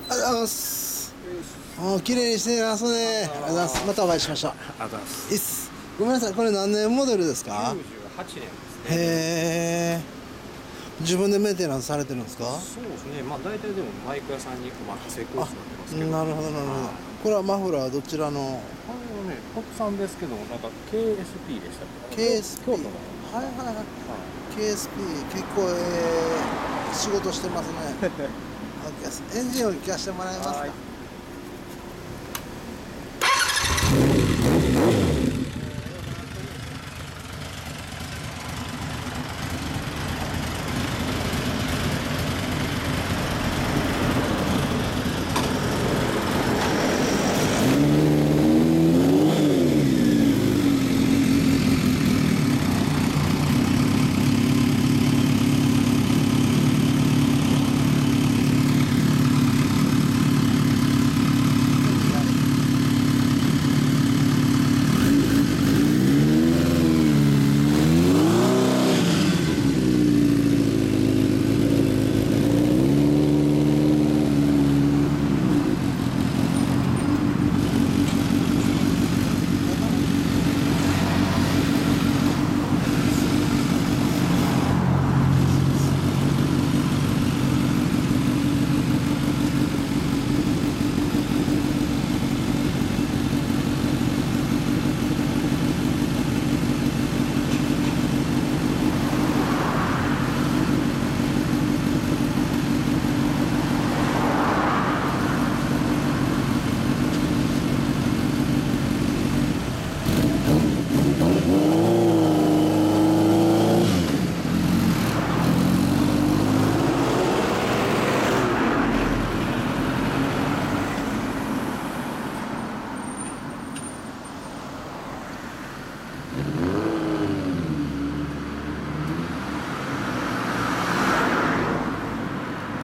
りがとうございます。綺麗にしてますね。ありがとうございます。またお会いしましょう。 ありがとうございます。 いいっす。ごめんなさい、これ何年モデルですか？ 98年ですね。 へえ。自分でメンテナンスされてるんですか？ そうですね。まあ大体でもバイク屋さんにお任せコースになってますけど。 なるほどなるほど。これはマフラーはどちらの？ これはね、国産ですけど、なんか KSP でしたっけ？ KSP。 京都の。 はいはいはい。KSP 結構仕事してますね。エンジンを聞かせてもらえますか？